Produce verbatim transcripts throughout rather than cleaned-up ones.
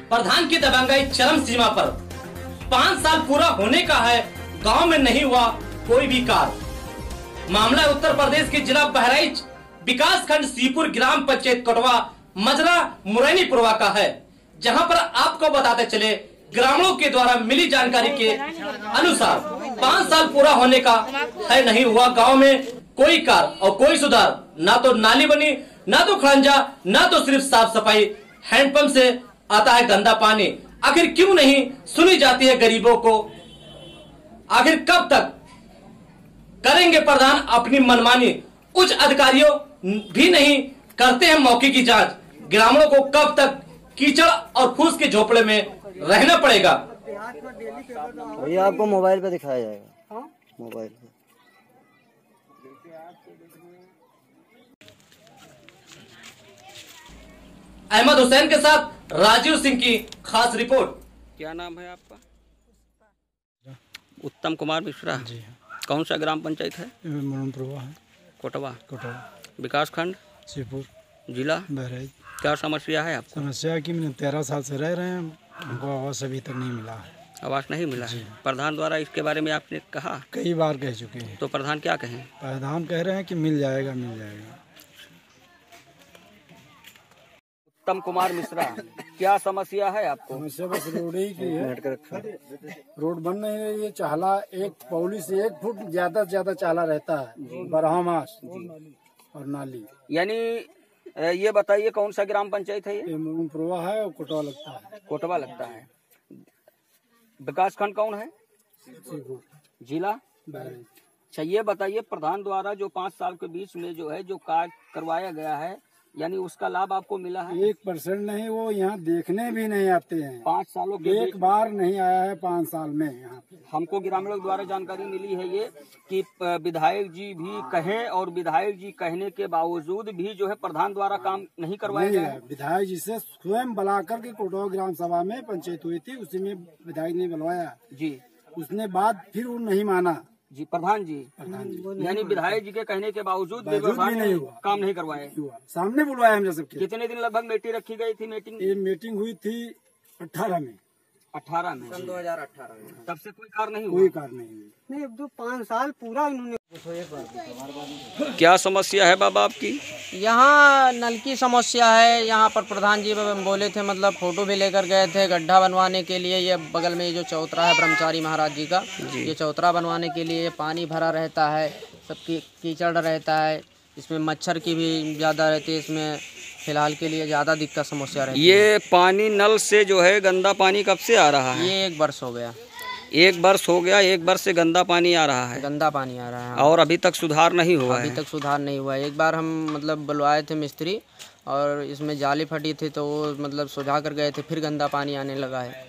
प्रधान की दबंगाई चरम सीमा पर। पाँच साल पूरा होने का है, गांव में नहीं हुआ कोई भी कार्य। मामला उत्तर प्रदेश के जिला बहराइच विकास खंड सीपुर ग्राम पंचायत कोटवा मजरा मुरैनीपुरवा का है, जहां पर आपको बताते चले ग्रामीणों के द्वारा मिली जानकारी के अनुसार पाँच साल पूरा होने का है, नहीं हुआ गांव में कोई कार्य और कोई सुधार। ना तो नाली बनी, ना तो खड़ंजा, ना तो सिर्फ साफ सफाई। हैंडपंप से आता है गंदा पानी। आखिर क्यों नहीं सुनी जाती है गरीबों को? आखिर कब तक करेंगे प्रधान अपनी मनमानी? उच्च अधिकारियों भी नहीं करते हैं मौके की जांच। ग्रामीणों को कब तक कीचड़ और फूस के झोपड़े में रहना पड़ेगा? भैया आपको मोबाइल पे दिखाया जाएगा, मोबाइल पे। अहमद हुसैन के साथ राजीव सिंह की खास रिपोर्ट। क्या नाम है आपका? उत्तम कुमार मिश्रा जी। कौन सा ग्राम पंचायत है? मुरैनीपुरवा है। कोटवा कोटवा विकास खंड सीपुर जिला बहराइच। क्या समस्या है आपको? समस्या की मैंने तेरह साल से रह रहे हैं, हमको आवास अभी तक नहीं मिला है। आवास नहीं मिला है? प्रधान द्वारा इसके बारे में आपने कहा? कई बार कह चुके हैं। तो प्रधान क्या कहें? प्रधान कह रहे हैं कि मिल जाएगा मिल जाएगा। उत्तम कुमार मिश्रा, क्या समस्या है आपको? समस्या बस रोड ही की है। रोड बन नहीं रही है। चाहला एक पौली से एक फुट ज्यादा से ज्यादा चाहला रहता है, बारह मास और नाली। यानी ये बताइए कौन सा ग्राम पंचायत है ये? मुरैनीपुरवा है और कोटवा लगता है। कोटवा लगता है। विकास खंड कौन है? जिला बहराइच। अच्छा, ये बताइए प्रधान द्वारा जो पाँच साल के बीच में जो है जो कार्य करवाया गया है, यानी उसका लाभ आपको मिला है? एक परसेंट नहीं, वो यहाँ देखने भी नहीं आते हैं। पाँच सालों के एक बार नहीं आया है पाँच साल में यहाँ पे। हमको ग्रामीणों द्वारा जानकारी मिली है ये कि विधायक जी भी कहें और विधायक जी कहने के बावजूद भी जो है प्रधान द्वारा काम नहीं करवाया गया है। विधायक जी से स्वयं बुला करके कोटवा ग्राम सभा में पंचायत हुई थी, उसी में विधायक ने बुलवाया जी। उसने बाद फिर वो नहीं माना जी प्रधान जी, यानी विधायक जी के कहने के बावजूद भी नहीं हुआ, काम नहीं करवाए। सामने बुलवाया हम सबके। कितने दिन लगभग मीटिंग रखी गई थी? मीटिंग ये मीटिंग हुई थी अठारह में अठारह में सन दो हजार अठारह में। तब से कोई कार्य नहीं हुआ? कोई कार्य नहीं हुआ। नहीं, अब तो पाँच साल पूरा इन्होंने। क्या समस्या है बाबा आपकी? यहाँ नल की समस्या है। यहाँ पर प्रधान जी बोले थे, मतलब फोटो भी लेकर गए थे गड्ढा बनवाने के लिए। ये बगल में ये जो चौतरा है ब्रह्मचारी महाराज जी का, ये चौतरा बनवाने के लिए पानी भरा रहता है, सब की कीचड़ रहता है, इसमें मच्छर की भी ज़्यादा रहती है। इसमें फिलहाल के लिए ज़्यादा दिक्कत समस्या रहती है। ये पानी नल से जो है गंदा पानी कब से आ रहा है? ये एक वर्ष हो गया। एक वर्ष हो गया, एक वर्ष से गंदा पानी आ रहा है। गंदा पानी आ रहा है और अभी तक सुधार नहीं हुआ है? अभी तक सुधार नहीं हुआ है। एक बार हम मतलब बुलवाए थे मिस्त्री और इसमें जाली फटी थी, तो वो मतलब सुझा कर गए थे, फिर गंदा पानी आने लगा है।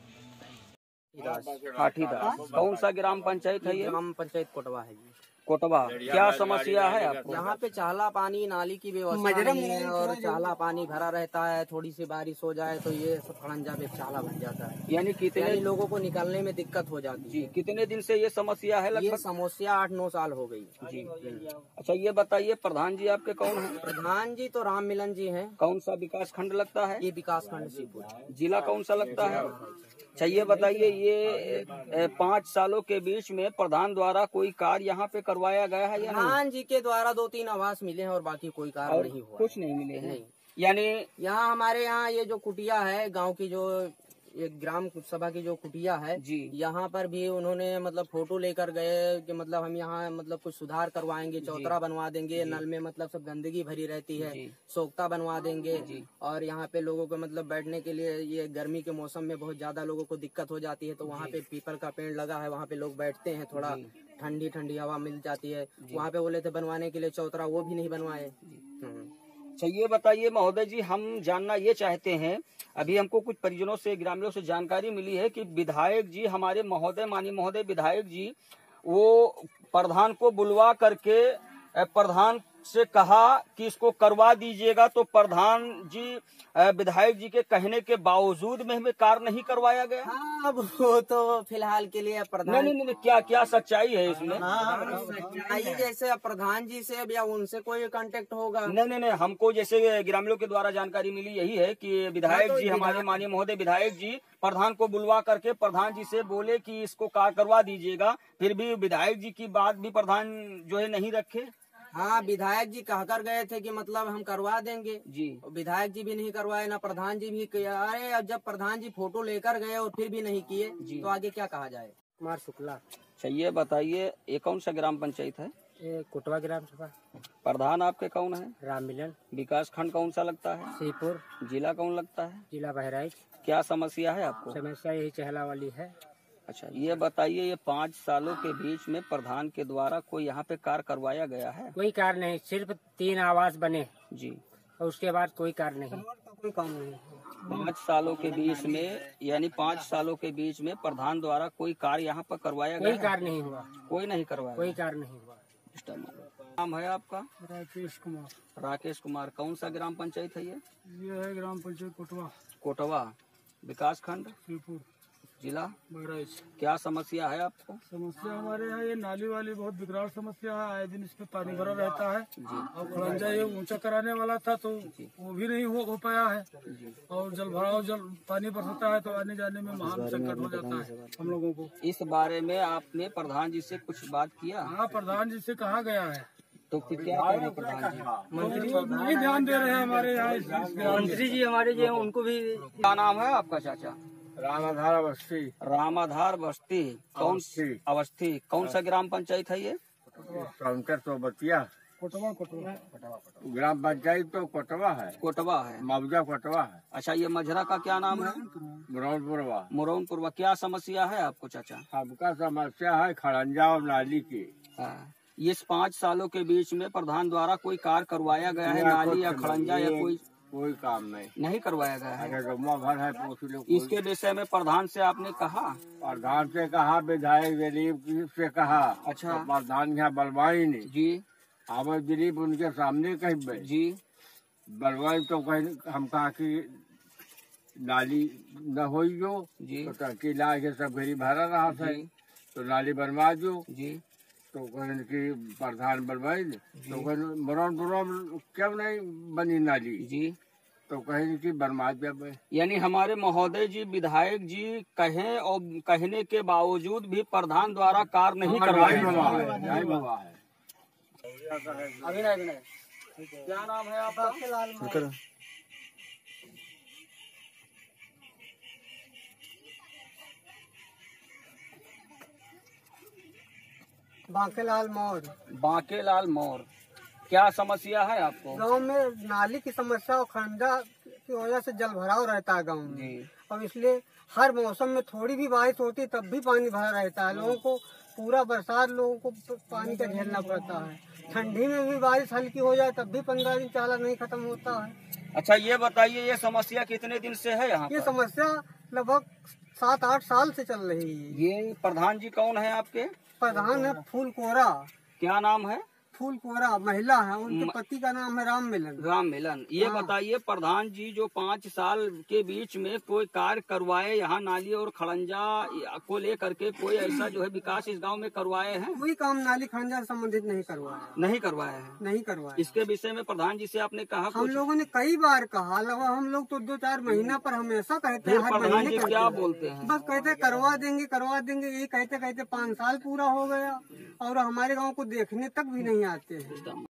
हाथीदास कौन सा ग्राम पंचायत है ये? ग्राम पंचायत कोटवा है जी। कोटवा, क्या समस्या है आपको? यहाँ पे चाहला पानी, नाली की व्यवस्था नहीं है और चाहला पानी भरा रहता है। थोड़ी सी बारिश हो जाए तो ये सब खड़ंजा पे चाहला बन जाता है, यानी कितने लोगों को निकालने में दिक्कत हो जाती है जी। कितने दिन से ये समस्या है? ये समस्या आठ नौ साल हो गई जी। अच्छा, ये बताइए प्रधान जी आपके कौन है? प्रधान जी तो राम मिलन जी हैं। कौन सा विकास खंड लगता है? ये विकास खंड सीपुर। जिला कौन सा लगता है? अच्छा, ये बताइए ये पाँच सालों के बीच में प्रधान द्वारा कोई कार्य यहाँ पे करवाया गया है या नहीं? प्रधान जी के द्वारा दो तीन आवास मिले हैं और बाकी कोई कार्य नहीं हुआ। कुछ नहीं मिले हैं? नहीं। यानी यहाँ हमारे यहाँ ये जो कुटिया है, गांव की जो एक ग्राम सभा की जो कुटिया है जी, यहाँ पर भी उन्होंने मतलब फोटो लेकर गए कि मतलब हम यहाँ मतलब कुछ सुधार करवाएंगे, चौतरा बनवा देंगे, नल में मतलब सब गंदगी भरी रहती है, सोख्ता बनवा देंगे। और यहाँ पे लोगों को मतलब बैठने के लिए, ये गर्मी के मौसम में बहुत ज्यादा लोगों को दिक्कत हो जाती है, तो वहाँ पे पीपल का पेड़ लगा है, वहाँ पे लोग बैठते हैं, थोड़ा ठंडी ठंडी हवा मिल जाती है। वहाँ पे बोले थे बनवाने के लिए चौतरा, वो भी नहीं बनवाए। अच्छा, ये बताइए महोदय जी, हम जानना ये चाहते हैं, अभी हमको कुछ परिजनों से, ग्रामीणों से जानकारी मिली है कि विधायक जी, हमारे महोदय, माननीय महोदय विधायक जी, वो प्रधान को बुलवा करके प्रधान से कहा कि इसको करवा दीजिएगा, तो प्रधान जी विधायक जी के कहने के बावजूद में हमें कार्य नहीं करवाया गया। हाँ, अब वो तो फिलहाल के लिए प्रधान नहीं नहीं नहीं, क्या क्या सच्चाई है इसमें? हाँ, सच्चाई जैसे अब प्रधान जी से अब या उनसे कोई कांटेक्ट होगा। नहीं नहीं नहीं, हमको जैसे ग्रामीणों के द्वारा जानकारी मिली यही है कि विधायक जी, हमारे माननीय महोदय विधायक जी प्रधान को बुलवा करके प्रधान जी से बोले कि इसको कार्य करवा दीजिएगा, फिर भी विधायक जी की बात भी प्रधान जो है नहीं रखे। हाँ, विधायक जी कहकर गए थे कि मतलब हम करवा देंगे जी, विधायक जी भी नहीं करवाए, ना प्रधान जी भी किया। अरे अब जब प्रधान जी फोटो लेकर गए और फिर भी नहीं किए तो आगे क्या कहा जाए। कुमार शुक्ला। अच्छा ये बताइए, ये कौन सा ग्राम पंचायत है? ये कोटवा ग्राम सभा। प्रधान आपके कौन है? राम मिलन। विकास खंड कौन सा लगता है? सीपुर। जिला कौन लगता है? जिला बहराइच। क्या समस्या है आपको? समस्या यही चहला वाली है। अच्छा ये बताइए, ये पाँच सालों के बीच में प्रधान के द्वारा कोई यहाँ पे कार्य करवाया गया है? कोई कार्य नहीं, सिर्फ तीन आवास बने जी, और उसके बाद कोई कार्य नहीं, कोई काम नहीं। पाँच सालों के बीच में, यानी पाँच सालों के बीच में प्रधान द्वारा कोई कार्य यहाँ पर करवाया गया कोई है? कार्य नहीं हुआ। कोई नहीं करवाया। कोई कार्य नहीं हुआ। नाम है आपका? राकेश कुमार। राकेश कुमार। कौन सा ग्राम पंचायत है ये? ये है ग्राम पंचायत कोटवा, कोटवा। विकास खंड? श्रीपुर, जिला? बहराइच। क्या समस्या है आपको? समस्या हमारे यहाँ ये नाली वाली बहुत विकराल समस्या है। आए दिन इसमें पानी भरा रहता है और खड़ंजा ये ऊंचा कराने वाला था तो वो भी नहीं हो, हो पाया है। और जल भराव, जल पानी बरसता है तो आने जाने में महान संकट हो जाता है हम लोगों को। इस बारे में आपने प्रधान जी से कुछ बात किया? हाँ, प्रधान जी से कहा गया है तो फिर क्या कह रहे प्रधान जी? मंत्री नहीं ध्यान दे रहे हैं हमारे यहाँ। मंत्री जी हमारे जो है उनको भी। क्या नाम है आपका चाचा? रामाधार अवस्थी। रामाधार बस्ती। कौन सी अवस्थी? कौन सा ग्राम पंचायत है ये? काउंटर तो बतिया कोटवा। कोटवा ग्राम पंचायत तो कोटवा है। कोटवा है। मौजा कोटवा है। अच्छा ये मझरा का क्या नाम है? मुरौनपुरवा। मुरौनपुरवा। क्या समस्या है आपको चाचा? हमका समस्या है खड़ंजा और नाली की। हाँ। इस पाँच सालों के बीच में प्रधान द्वारा कोई कार्य करवाया गया है? नाली या खड़ंजा या कोई कोई काम नहीं नहीं करवाया गया है। जम्मा भर है पूछ लो। इसके विषय में प्रधान से आपने कहा? प्रधान से कहा, विधायक दिलीप से कहा। अच्छा। तो प्रधान यहाँ बलवाई नहीं जी। आवाज दिलीप उनके सामने कही जी। बलवाई तो कहीं हम कहा कि नाली न हो जो जी। तो टंकी ला के सब घरी भरा रहा था तो नाली बनवा दो जी। तो कहने की प्रधान बनवाई तो कहने मरौन बुरौन क्यों नहीं बनी नाली जी। तो कहें कि बनवा दे। यानी हमारे महोदय जी विधायक जी कहें और कहने के बावजूद भी प्रधान द्वारा कार्य नहीं करवाया करवाया है। अभिनय अभिनय क्या नाम है आपका? बांकेलाल मौर। बांकेलाल मौर। क्या समस्या है आपको? गांव में नाली की समस्या और खंडा की वजह से जल भराव रहता है गांव में, और इसलिए हर मौसम में थोड़ी भी बारिश होती है तब भी पानी भरा रहता है। लोगों को पूरा बरसात लोगों को पानी का झेलना पड़ता है। ठंडी में भी बारिश हल्की हो जाए तब भी पंद्रह दिन चाला नहीं खत्म होता है। अच्छा ये बताइए, ये समस्या कितने दिन से है यहाँ? ये समस्या लगभग सात आठ साल से चल रही है। ये प्रधान जी कौन है आपके? प्रधान है फूल कोरा। क्या नाम है? फूल कोरा महिला है, उनके पति का नाम है राम मिलन। राम मिलन। ये बताइए प्रधान जी जो पाँच साल के बीच में कोई कार्य करवाए यहाँ नाली और खड़ंजा को लेकर के, कोई ऐसा जो है विकास इस गांव में करवाए हैं? कोई काम नाली खड़ंजा से संबंधित नहीं करवाया। नहीं करवाया है। नहीं करवाया। इसके विषय में प्रधान जी से आपने कहा? हम लोगों ने कई बार कहा, लगा हम लोग तो दो चार महीना पर हमेशा कहते हैं, हर प्रधान जी महीने क्या बोलते हैं? बस कहते करवा देंगे करवा देंगे, ये कहते कहते पाँच साल पूरा हो गया और हमारे गांव को देखने तक भी नहीं आते हैं।